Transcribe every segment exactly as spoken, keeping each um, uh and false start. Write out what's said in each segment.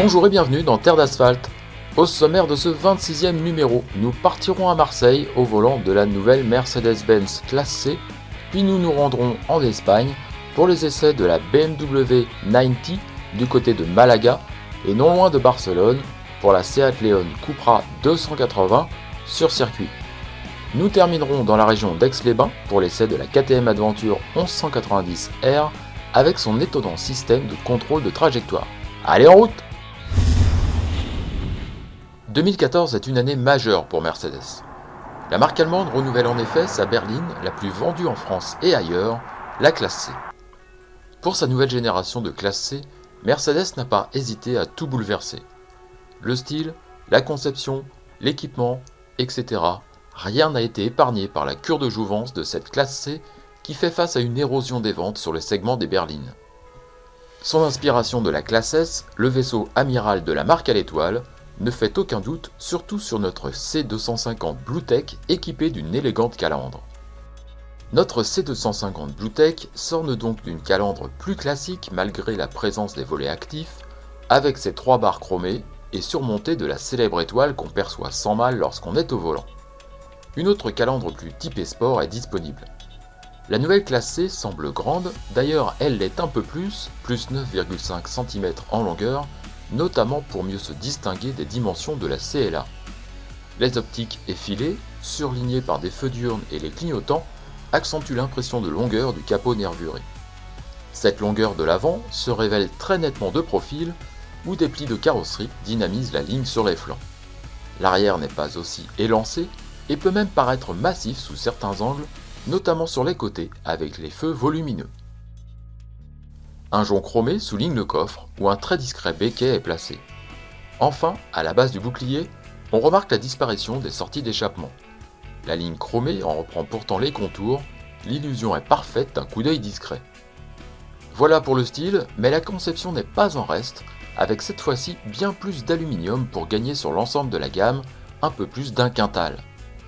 Bonjour et bienvenue dans Terre d'Asphalte. Au sommaire de ce vingt-sixième numéro, nous partirons à Marseille au volant de la nouvelle Mercedes-Benz Classe C, puis nous nous rendrons en Espagne pour les essais de la B M W quatre-vingt-dix du côté de Malaga et non loin de Barcelone pour la Seat León Cupra deux cent quatre-vingts sur circuit. Nous terminerons dans la région d'Aix-les-Bains pour l'essai de la K T M Adventure onze cent quatre-vingt-dix R avec son étonnant système de contrôle de trajectoire. Allez, en route! deux mille quatorze est une année majeure pour Mercedes. La marque allemande renouvelle en effet sa berline la plus vendue en France et ailleurs, la Classe C. Pour sa nouvelle génération de Classe C, Mercedes n'a pas hésité à tout bouleverser. Le style, la conception, l'équipement, et cetera. Rien n'a été épargné par la cure de jouvence de cette Classe C qui fait face à une érosion des ventes sur le segment des berlines. Son inspiration de la Classe S, le vaisseau amiral de la marque à l'étoile, ne fait aucun doute, surtout sur notre C deux cent cinquante Bluetech équipé d'une élégante calandre. Notre C deux cent cinquante Bluetech s'orne donc d'une calandre plus classique malgré la présence des volets actifs, avec ses trois barres chromées et surmontée de la célèbre étoile qu'on perçoit sans mal lorsqu'on est au volant. Une autre calandre plus typée sport est disponible. La nouvelle Classe C semble grande, d'ailleurs elle l'est un peu plus, plus neuf virgule cinq centimètres en longueur, notamment pour mieux se distinguer des dimensions de la C L A. Les optiques effilées, surlignées par des feux diurnes et les clignotants, accentuent l'impression de longueur du capot nervuré. Cette longueur de l'avant se révèle très nettement de profil, où des plis de carrosserie dynamisent la ligne sur les flancs. L'arrière n'est pas aussi élancé, et peut même paraître massif sous certains angles, notamment sur les côtés avec les feux volumineux. Un jonc chromé souligne le coffre où un très discret béquet est placé. Enfin, à la base du bouclier, on remarque la disparition des sorties d'échappement. La ligne chromée en reprend pourtant les contours, l'illusion est parfaite d'un coup d'œil discret. Voilà pour le style, mais la conception n'est pas en reste, avec cette fois-ci bien plus d'aluminium pour gagner sur l'ensemble de la gamme, un peu plus d'un quintal.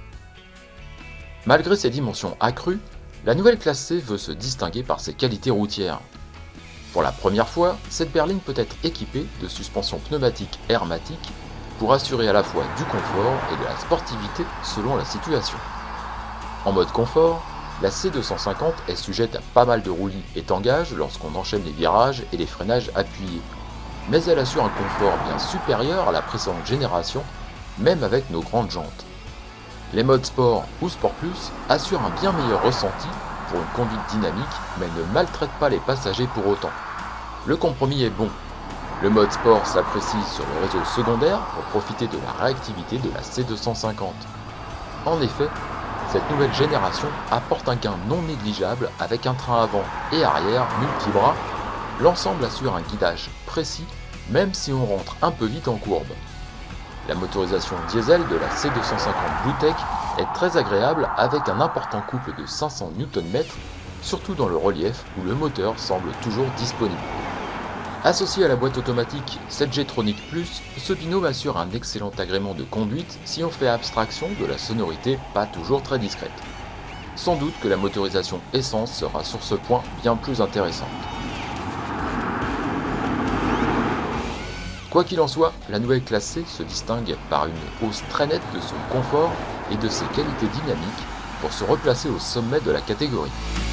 Malgré ses dimensions accrues, la nouvelle Classe C veut se distinguer par ses qualités routières. Pour la première fois, cette berline peut être équipée de suspensions pneumatiques hermatiques pour assurer à la fois du confort et de la sportivité selon la situation. En mode confort, la C deux cent cinquante est sujette à pas mal de roulis et tangages lorsqu'on enchaîne les virages et les freinages appuyés, mais elle assure un confort bien supérieur à la précédente génération, même avec nos grandes jantes. Les modes Sport ou Sport Plus assurent un bien meilleur ressenti pour une conduite dynamique, mais ne maltraitent pas les passagers pour autant. Le compromis est bon. Le mode Sport s'apprécie sur le réseau secondaire pour profiter de la réactivité de la C deux cent cinquante. En effet, cette nouvelle génération apporte un gain non négligeable avec un train avant et arrière multibras. L'ensemble assure un guidage précis, même si on rentre un peu vite en courbe. La motorisation diesel de la C deux cent cinquante Bluetech est très agréable avec un important couple de cinq cents newtons-mètres, surtout dans le relief où le moteur semble toujours disponible. Associé à la boîte automatique sept G Tronic Plus, ce binôme assure un excellent agrément de conduite si on fait abstraction de la sonorité pas toujours très discrète. Sans doute que la motorisation essence sera sur ce point bien plus intéressante. Quoi qu'il en soit, la nouvelle Classe C se distingue par une hausse très nette de son confort et de ses qualités dynamiques pour se replacer au sommet de la catégorie.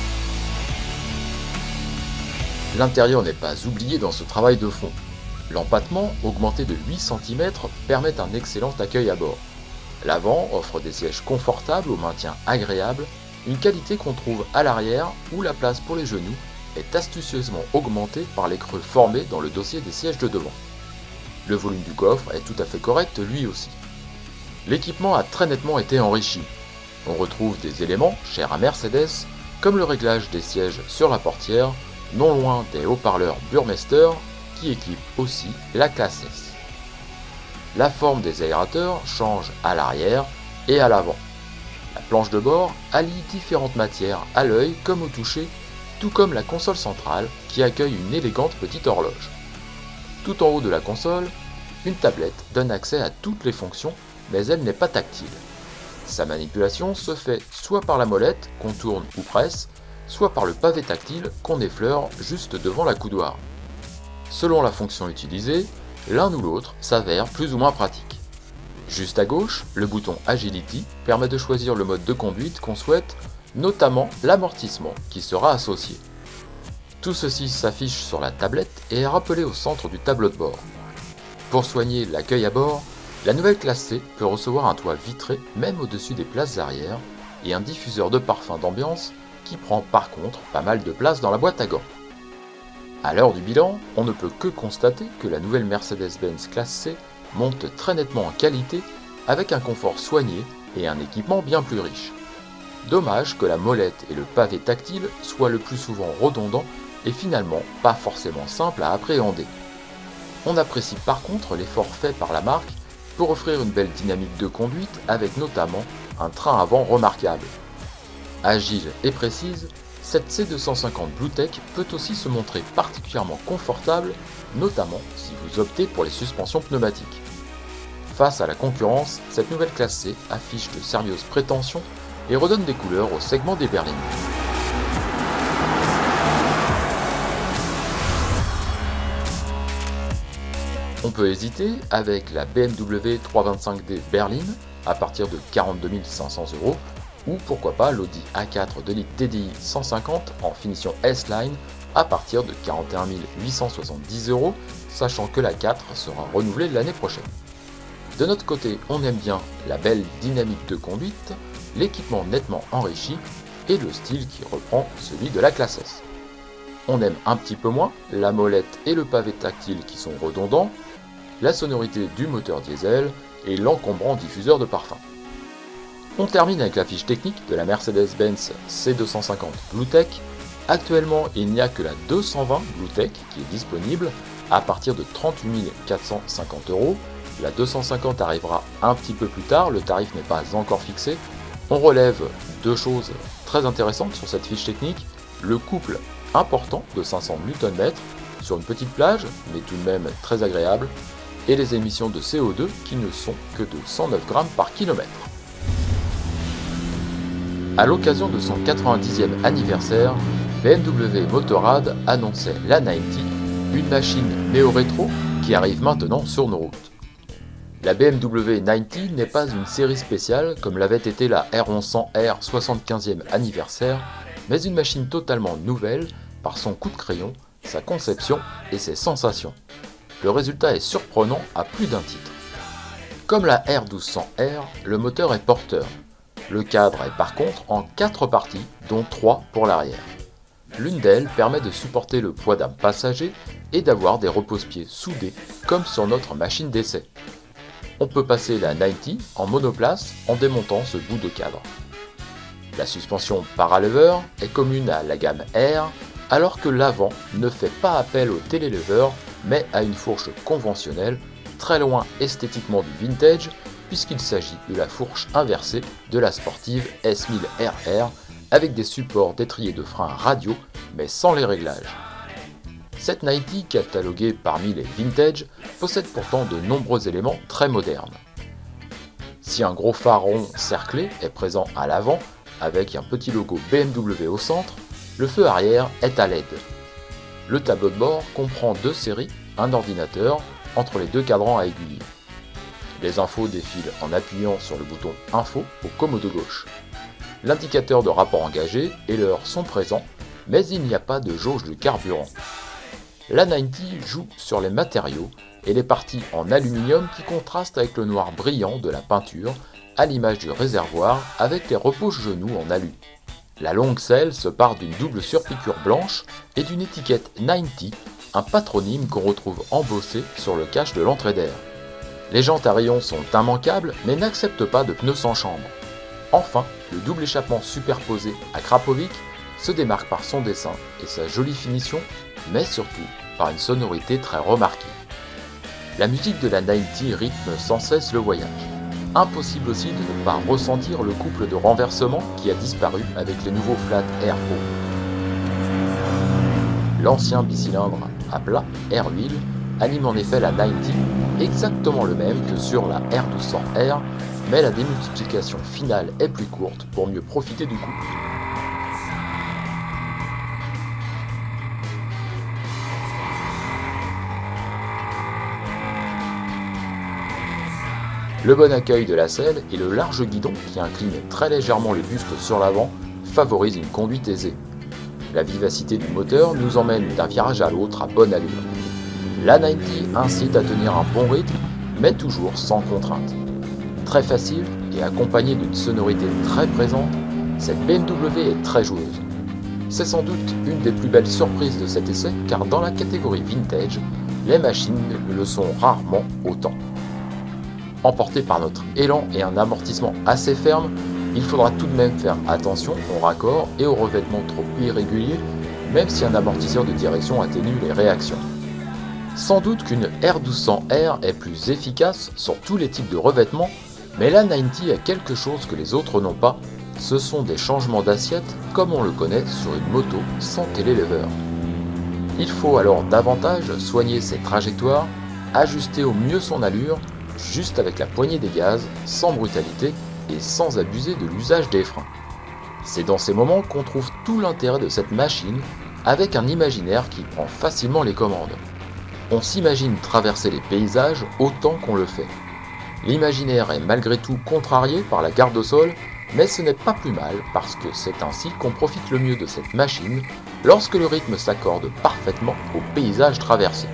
L'intérieur n'est pas oublié dans ce travail de fond. L'empattement, augmenté de huit centimètres, permet un excellent accueil à bord. L'avant offre des sièges confortables au maintien agréable, une qualité qu'on trouve à l'arrière où la place pour les genoux est astucieusement augmentée par les creux formés dans le dossier des sièges de devant. Le volume du coffre est tout à fait correct lui aussi. L'équipement a très nettement été enrichi. On retrouve des éléments chers à Mercedes, comme le réglage des sièges sur la portière, non loin des haut-parleurs Burmester, qui équipent aussi la Classe S. La forme des aérateurs change à l'arrière et à l'avant. La planche de bord allie différentes matières à l'œil comme au toucher, tout comme la console centrale qui accueille une élégante petite horloge. Tout en haut de la console, une tablette donne accès à toutes les fonctions, mais elle n'est pas tactile. Sa manipulation se fait soit par la molette qu'on tourne ou presse, soit par le pavé tactile qu'on effleure juste devant la coudoir. Selon la fonction utilisée, l'un ou l'autre s'avère plus ou moins pratique. Juste à gauche, le bouton Agility permet de choisir le mode de conduite qu'on souhaite, notamment l'amortissement qui sera associé. Tout ceci s'affiche sur la tablette et est rappelé au centre du tableau de bord. Pour soigner l'accueil à bord, la nouvelle classe C peut recevoir un toit vitré même au-dessus des places arrière et un diffuseur de parfum d'ambiance qui prend par contre pas mal de place dans la boîte à gants. À l'heure du bilan, on ne peut que constater que la nouvelle Mercedes-Benz classe C monte très nettement en qualité avec un confort soigné et un équipement bien plus riche. Dommage que la molette et le pavé tactile soient le plus souvent redondants et finalement pas forcément simples à appréhender. On apprécie par contre l'effort fait par la marque pour offrir une belle dynamique de conduite avec notamment un train avant remarquable. Agile et précise, cette C deux cent cinquante Bluetech peut aussi se montrer particulièrement confortable, notamment si vous optez pour les suspensions pneumatiques. Face à la concurrence, cette nouvelle classe C affiche de sérieuses prétentions et redonne des couleurs au segment des berlines. On peut hésiter avec la B M W trois cent vingt-cinq D berline à partir de quarante-deux mille cinq cents euros ou pourquoi pas l'Audi A quatre deux litres T D I cent cinquante en finition S-Line à partir de quarante et un mille huit cent soixante-dix euros, sachant que la quatre sera renouvelée l'année prochaine. De notre côté, on aime bien la belle dynamique de conduite, l'équipement nettement enrichi et le style qui reprend celui de la classe S. On aime un petit peu moins la molette et le pavé tactile qui sont redondants, la sonorité du moteur diesel et l'encombrant diffuseur de parfum. On termine avec la fiche technique de la Mercedes-Benz C deux cent cinquante Bluetech. Actuellement, il n'y a que la deux cent vingt Bluetech qui est disponible à partir de trente-huit mille quatre cent cinquante euros. La deux cent cinquante arrivera un petit peu plus tard, le tarif n'est pas encore fixé. On relève deux choses très intéressantes sur cette fiche technique. Le couple important de cinq cents newtons mètres sur une petite plage, mais tout de même très agréable, et les émissions de C O deux qui ne sont que de cent neuf grammes par kilomètre. À l'occasion de son quatre-vingt-dixième anniversaire, B M W Motorrad annonçait la quatre-vingt-dix, une machine néo-rétro qui arrive maintenant sur nos routes. La B M W quatre-vingt-dix n'est pas une série spéciale comme l'avait été la R onze cents R soixante-quinzième anniversaire, mais une machine totalement nouvelle par son coup de crayon, sa conception et ses sensations. Le résultat est surprenant à plus d'un titre. Comme la R douze cents R, le moteur est porteur. Le cadre est par contre en quatre parties, dont trois pour l'arrière. L'une d'elles permet de supporter le poids d'un passager et d'avoir des repose-pieds soudés comme sur notre machine d'essai. On peut passer la quatre-vingt-dix en monoplace en démontant ce bout de cadre. La suspension paralever est commune à la gamme R, alors que l'avant ne fait pas appel au télélever mais à une fourche conventionnelle, très loin esthétiquement du vintage, puisqu'il s'agit de la fourche inversée de la sportive S mille R R avec des supports d'étrier de frein radio mais sans les réglages. Cette quatre-vingt-dix, cataloguée parmi les vintage, possède pourtant de nombreux éléments très modernes. Si un gros phare rond cerclé est présent à l'avant, avec un petit logo B M W au centre, le feu arrière est à L E D. Le tableau de bord comprend deux séries, un ordinateur, entre les deux cadrans à aiguille. Les infos défilent en appuyant sur le bouton Info au commodo gauche. L'indicateur de rapport engagé et l'heure sont présents, mais il n'y a pas de jauge de carburant. La quatre-vingt-dix joue sur les matériaux et les parties en aluminium qui contrastent avec le noir brillant de la peinture, à l'image du réservoir avec les repose-genoux en alu. La longue selle se part d'une double surpiqûre blanche et d'une étiquette quatre-vingt-dix, un patronyme qu'on retrouve embossé sur le cache de l'entrée d'air. Les jantes à rayons sont immanquables mais n'acceptent pas de pneus sans chambre. Enfin, le double échappement superposé à Krapovic se démarque par son dessin et sa jolie finition, mais surtout par une sonorité très remarquée. La musique de la quatre-vingt-dix rythme sans cesse le voyage. Impossible aussi de ne pas ressentir le couple de renversement qui a disparu avec les nouveaux Flat Air Pro. L'ancien bicylindre à plat Air Wheel anime en effet la quatre-vingt-dix, exactement le même que sur la R douze cents R, mais la démultiplication finale est plus courte pour mieux profiter du couple. Le bon accueil de la selle et le large guidon qui incline très légèrement le buste sur l'avant favorisent une conduite aisée. La vivacité du moteur nous emmène d'un virage à l'autre à bonne allure. La quatre-vingt-dix incite à tenir un bon rythme, mais toujours sans contrainte. Très facile et accompagnée d'une sonorité très présente, cette B M W est très joueuse. C'est sans doute une des plus belles surprises de cet essai, car dans la catégorie vintage, les machines ne le sont rarement autant. Emporté par notre élan et un amortissement assez ferme, il faudra tout de même faire attention au raccord et au revêtement trop irrégulier, même si un amortisseur de direction atténue les réactions. Sans doute qu'une R douze cents R est plus efficace sur tous les types de revêtements, mais la quatre-vingt-dix a quelque chose que les autres n'ont pas, ce sont des changements d'assiette comme on le connaît sur une moto sans télélever. Il faut alors davantage soigner ses trajectoires, ajuster au mieux son allure, juste avec la poignée des gaz, sans brutalité et sans abuser de l'usage des freins. C'est dans ces moments qu'on trouve tout l'intérêt de cette machine, avec un imaginaire qui prend facilement les commandes. On s'imagine traverser les paysages autant qu'on le fait. L'imaginaire est malgré tout contrarié par la garde au sol, mais ce n'est pas plus mal parce que c'est ainsi qu'on profite le mieux de cette machine lorsque le rythme s'accorde parfaitement au paysage traversé.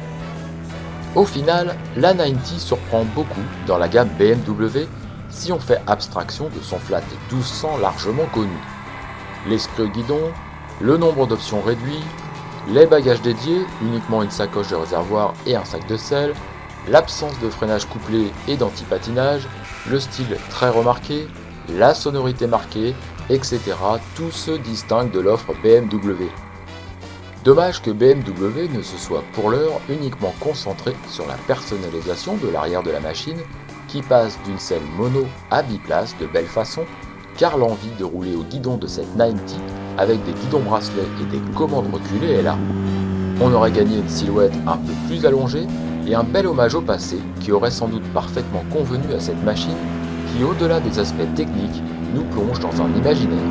Au final, la quatre-vingt-dix surprend beaucoup dans la gamme B M W si on fait abstraction de son flat douze cents largement connu. L'esprit au guidon, le nombre d'options réduit, les bagages dédiés, uniquement une sacoche de réservoir et un sac de selle, l'absence de freinage couplé et d'anti-patinage, le style très remarqué, la sonorité marquée, et cetera. Tout se distingue de l'offre B M W. Dommage que B M W ne se soit pour l'heure uniquement concentré sur la personnalisation de l'arrière de la machine qui passe d'une selle mono à biplace de belle façon, car l'envie de rouler au guidon de cette quatre-vingt-dix avec des guidons bracelets et des commandes reculées est là. On aurait gagné une silhouette un peu plus allongée et un bel hommage au passé qui aurait sans doute parfaitement convenu à cette machine qui, au-delà des aspects techniques, nous plonge dans un imaginaire.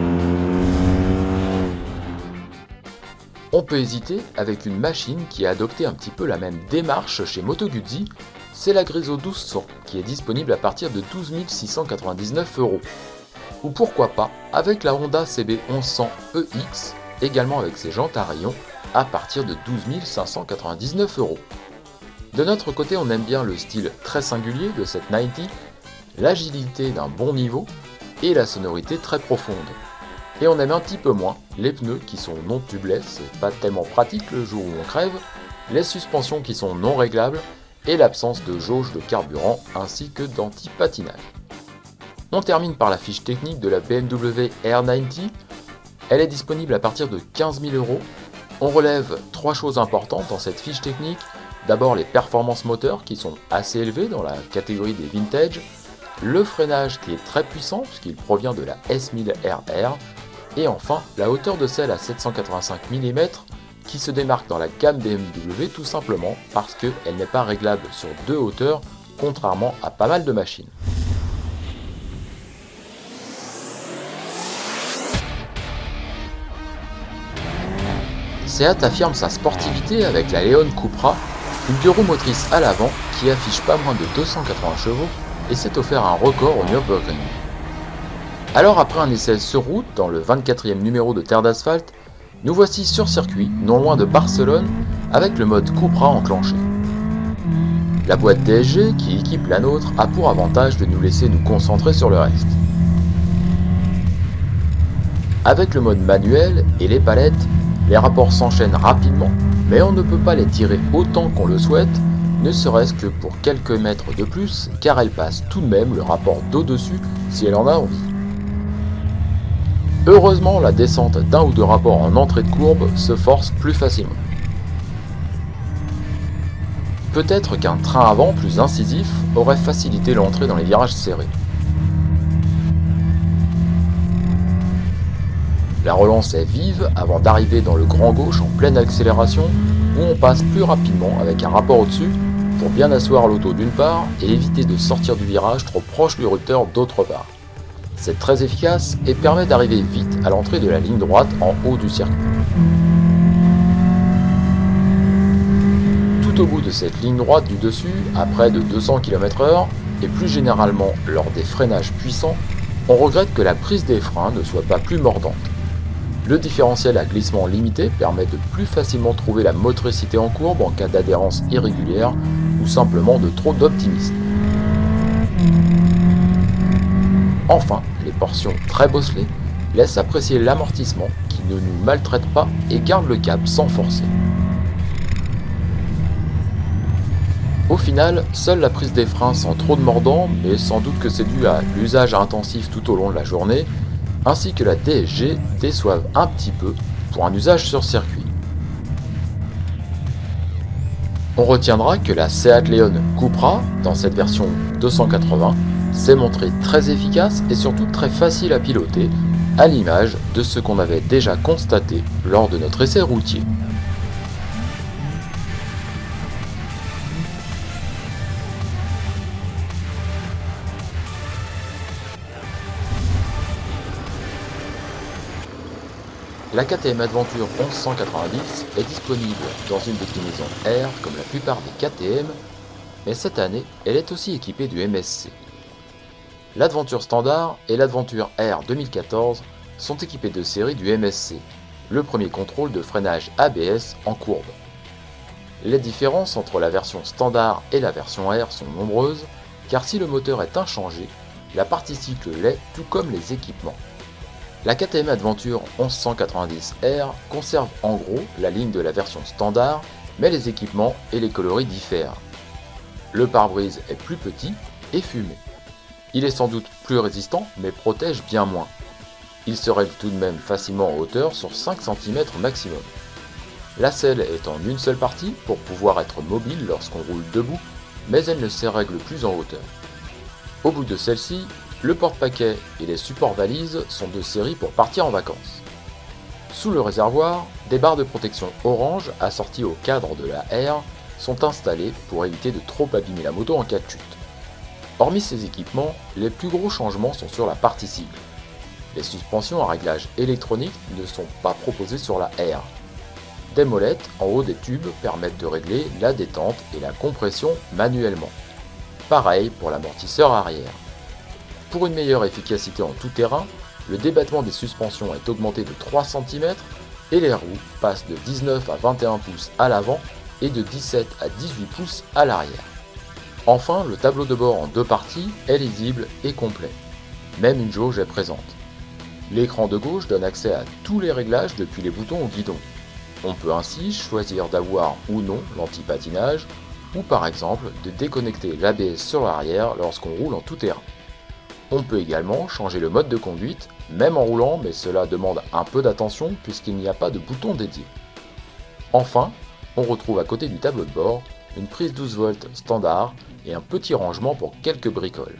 On peut hésiter avec une machine qui a adopté un petit peu la même démarche chez Moto Guzzi, c'est la Grizzo douze cents qui est disponible à partir de douze mille six cent quatre-vingt-dix-neuf euros. Ou pourquoi pas avec la Honda C B onze cents E X, également avec ses jantes à rayons, à partir de douze mille cinq cent quatre-vingt-dix-neuf euros. De notre côté, on aime bien le style très singulier de cette quatre-vingt-dix, l'agilité d'un bon niveau et la sonorité très profonde. Et on aime un petit peu moins les pneus qui sont non tubeless, pas tellement pratiques le jour où on crève, les suspensions qui sont non réglables et l'absence de jauge de carburant ainsi que d'anti-patinage. On termine par la fiche technique de la B M W R quatre-vingt-dix. Elle est disponible à partir de quinze mille euros. On relève trois choses importantes dans cette fiche technique. D'abord les performances moteurs qui sont assez élevées dans la catégorie des vintage, le freinage qui est très puissant puisqu'il provient de la S mille R R, et enfin la hauteur de selle à sept cent quatre-vingt-cinq millimètres qui se démarque dans la gamme B M W tout simplement parce qu'elle n'est pas réglable sur deux hauteurs contrairement à pas mal de machines. Seat affirme sa sportivité avec la Leon Cupra, une deux roues motrices à l'avant qui affiche pas moins de deux cent quatre-vingts chevaux et s'est offert un record au Nürburgring. Alors après un essai sur route dans le vingt-quatrième numéro de Terre d'Asphalte, nous voici sur circuit, non loin de Barcelone, avec le mode Cupra enclenché. La boîte D S G qui équipe la nôtre a pour avantage de nous laisser nous concentrer sur le reste. Avec le mode manuel et les palettes, les rapports s'enchaînent rapidement, mais on ne peut pas les tirer autant qu'on le souhaite, ne serait-ce que pour quelques mètres de plus, car elle passe tout de même le rapport d'au-dessus si elle en a envie. Heureusement, la descente d'un ou deux rapports en entrée de courbe se force plus facilement. Peut-être qu'un train avant plus incisif aurait facilité l'entrée dans les virages serrés. La relance est vive avant d'arriver dans le grand gauche en pleine accélération où on passe plus rapidement avec un rapport au-dessus pour bien asseoir l'auto d'une part et éviter de sortir du virage trop proche du rupteur d'autre part. C'est très efficace et permet d'arriver vite à l'entrée de la ligne droite en haut du circuit. Tout au bout de cette ligne droite du dessus, à près de deux cents kilomètres heure, et plus généralement lors des freinages puissants, on regrette que la prise des freins ne soit pas plus mordante. Le différentiel à glissement limité permet de plus facilement trouver la motricité en courbe en cas d'adhérence irrégulière ou simplement de trop d'optimisme. Enfin, les portions très bosselées laissent apprécier l'amortissement qui ne nous maltraite pas et garde le cap sans forcer. Au final, seule la prise des freins sans trop de mordant, mais sans doute que c'est dû à l'usage intensif tout au long de la journée, ainsi que la D S G déçoivent un petit peu pour un usage sur circuit. On retiendra que la Seat Leon Cupra, dans cette version deux cent quatre-vingts, s'est montrée très efficace et surtout très facile à piloter, à l'image de ce qu'on avait déjà constaté lors de notre essai routier. La K T M Adventure onze cent quatre-vingt-dix est disponible dans une déclinaison R comme la plupart des K T M, mais cette année, elle est aussi équipée du M S C. L'Adventure Standard et l'Adventure R deux mille quatorze sont équipées de série du M S C, le premier contrôle de freinage A B S en courbe. Les différences entre la version Standard et la version R sont nombreuses, car si le moteur est inchangé, la partie cycle l'est tout comme les équipements. La K T M Adventure onze cent quatre-vingt-dix R conserve en gros la ligne de la version standard, mais les équipements et les coloris diffèrent. Le pare-brise est plus petit et fumé. Il est sans doute plus résistant, mais protège bien moins. Il se règle tout de même facilement en hauteur sur cinq centimètres maximum. La selle est en une seule partie pour pouvoir être mobile lorsqu'on roule debout, mais elle ne se règle plus en hauteur. Au bout de celle-ci, le porte-paquet et les supports valises sont de série pour partir en vacances. Sous le réservoir, des barres de protection orange assorties au cadre de la R sont installées pour éviter de trop abîmer la moto en cas de chute. Hormis ces équipements, les plus gros changements sont sur la partie cycle. Les suspensions à réglage électronique ne sont pas proposées sur la R. Des molettes en haut des tubes permettent de régler la détente et la compression manuellement. Pareil pour l'amortisseur arrière. Pour une meilleure efficacité en tout terrain, le débattement des suspensions est augmenté de trois centimètres et les roues passent de dix-neuf à vingt et un pouces à l'avant et de dix-sept à dix-huit pouces à l'arrière. Enfin, le tableau de bord en deux parties est lisible et complet. Même une jauge est présente. L'écran de gauche donne accès à tous les réglages depuis les boutons au guidon. On peut ainsi choisir d'avoir ou non l'anti-patinage ou par exemple de déconnecter l'A B S sur l'arrière lorsqu'on roule en tout terrain. On peut également changer le mode de conduite, même en roulant, mais cela demande un peu d'attention puisqu'il n'y a pas de bouton dédié. Enfin, on retrouve à côté du tableau de bord une prise douze volts standard et un petit rangement pour quelques bricoles.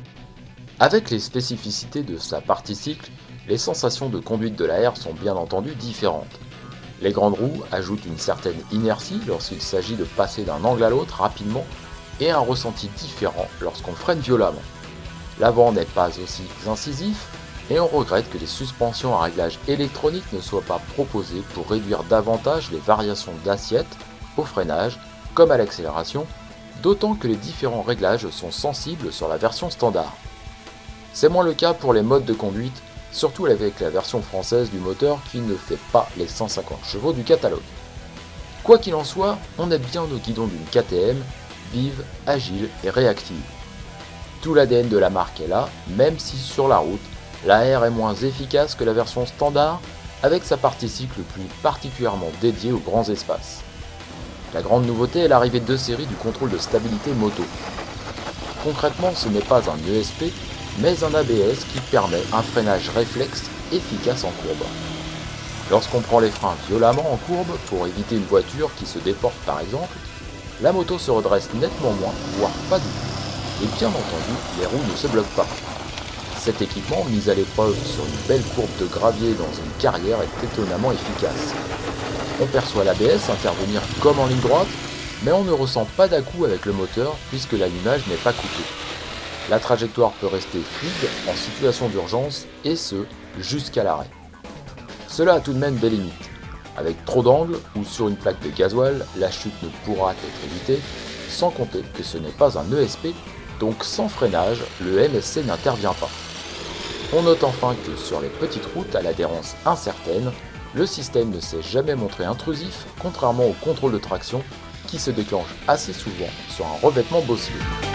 Avec les spécificités de sa partie cycle, les sensations de conduite de la R sont bien entendu différentes. Les grandes roues ajoutent une certaine inertie lorsqu'il s'agit de passer d'un angle à l'autre rapidement et un ressenti différent lorsqu'on freine violemment. L'avant n'est pas aussi incisif et on regrette que les suspensions à réglage électronique ne soient pas proposées pour réduire davantage les variations d'assiette au freinage comme à l'accélération, d'autant que les différents réglages sont sensibles sur la version standard. C'est moins le cas pour les modes de conduite, surtout avec la version française du moteur qui ne fait pas les cent cinquante chevaux du catalogue. Quoi qu'il en soit, on est bien au guidon d'une K T M vive, agile et réactive. Tout l'A D N de la marque est là, même si sur la route, la R est moins efficace que la version standard, avec sa partie cycle plus particulièrement dédiée aux grands espaces. La grande nouveauté est l'arrivée de série du contrôle de stabilité moto. Concrètement, ce n'est pas un E S P, mais un A B S qui permet un freinage réflexe efficace en courbe. Lorsqu'on prend les freins violemment en courbe pour éviter une voiture qui se déporte par exemple, la moto se redresse nettement moins, voire pas du tout. Et bien entendu, les roues ne se bloquent pas. Cet équipement, mis à l'épreuve sur une belle courbe de gravier dans une carrière, est étonnamment efficace. On perçoit l'A B S intervenir comme en ligne droite, mais on ne ressent pas d'à-coup avec le moteur puisque l'allumage n'est pas coupé. La trajectoire peut rester fluide en situation d'urgence, et ce, jusqu'à l'arrêt. Cela a tout de même des limites. Avec trop d'angles ou sur une plaque de gasoil, la chute ne pourra être évitée, sans compter que ce n'est pas un E S P, donc sans freinage, le M S C n'intervient pas. On note enfin que sur les petites routes à l'adhérence incertaine, le système ne s'est jamais montré intrusif, contrairement au contrôle de traction qui se déclenche assez souvent sur un revêtement bosselé.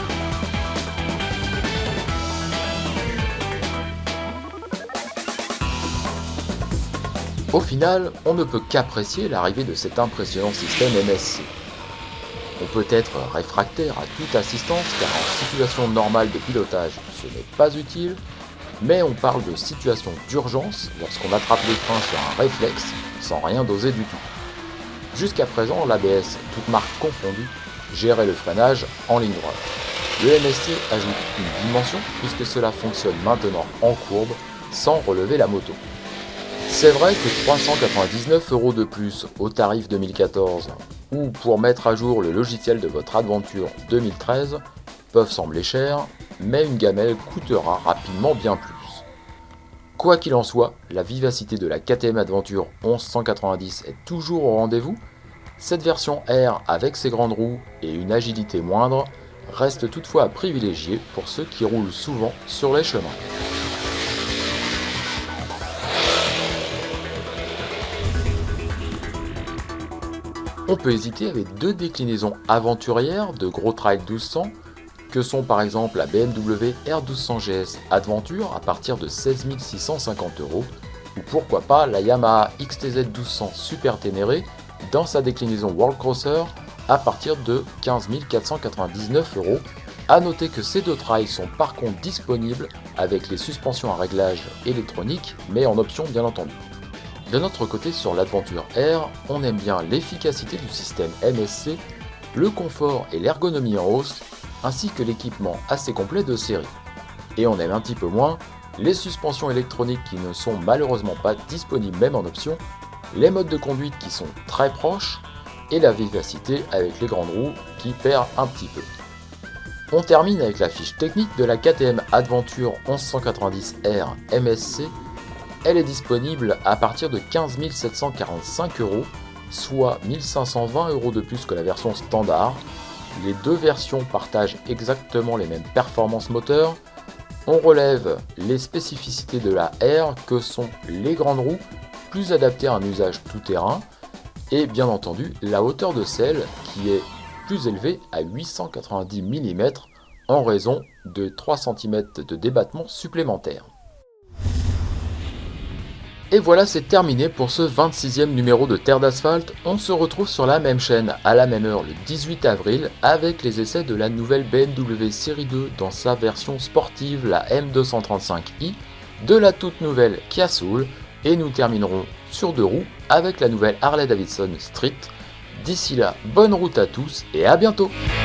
Au final, on ne peut qu'apprécier l'arrivée de cet impressionnant système M S C. On peut être réfractaire à toute assistance car en situation normale de pilotage ce n'est pas utile, mais on parle de situation d'urgence lorsqu'on attrape les freins sur un réflexe sans rien doser du tout. Jusqu'à présent, l'A B S, toutes marques confondues, gérait le freinage en ligne droite. Le M S C ajoute une dimension puisque cela fonctionne maintenant en courbe sans relever la moto. C'est vrai que trois cent quatre-vingt-dix-neuf euros de plus au tarif deux mille quatorze ou pour mettre à jour le logiciel de votre Adventure deux mille treize peuvent sembler chers, mais une gamelle coûtera rapidement bien plus. Quoi qu'il en soit, la vivacité de la K T M Adventure onze cent quatre-vingt-dix est toujours au rendez-vous. Cette version R avec ses grandes roues et une agilité moindre reste toutefois à privilégier pour ceux qui roulent souvent sur les chemins. On peut hésiter avec deux déclinaisons aventurières de Gros Trail douze cents, que sont par exemple la B M W R douze cents G S Adventure à partir de seize mille six cent cinquante euros, ou pourquoi pas la Yamaha X T Z douze cents Super Ténéré dans sa déclinaison World Crosser à partir de quinze mille quatre cent quatre-vingt-dix-neuf euros. A noter que ces deux trails sont par contre disponibles avec les suspensions à réglage électronique, mais en option bien entendu. De notre côté sur l'Adventure R, on aime bien l'efficacité du système M S C, le confort et l'ergonomie en hausse, ainsi que l'équipement assez complet de série. Et on aime un petit peu moins les suspensions électroniques qui ne sont malheureusement pas disponibles même en option, les modes de conduite qui sont très proches, et la vivacité avec les grandes roues qui perd un petit peu. On termine avec la fiche technique de la K T M Adventure onze cent quatre-vingt-dix R M S C. Elle est disponible à partir de quinze mille sept cent quarante-cinq euros, soit mille cinq cent vingt euros de plus que la version standard. Les deux versions partagent exactement les mêmes performances moteurs. On relève les spécificités de la R que sont les grandes roues, plus adaptées à un usage tout-terrain, et bien entendu la hauteur de selle qui est plus élevée à huit cent quatre-vingt-dix millimètres en raison de trois centimètres de débattement supplémentaire. Et voilà, c'est terminé pour ce vingt-sixième numéro de Terre d'Asphalte. On se retrouve sur la même chaîne à la même heure le dix-huit avril avec les essais de la nouvelle B M W Série deux dans sa version sportive, la M deux cent trente-cinq i, de la toute nouvelle Kia Soul, et nous terminerons sur deux roues avec la nouvelle Harley Davidson Street. D'ici là, bonne route à tous et à bientôt!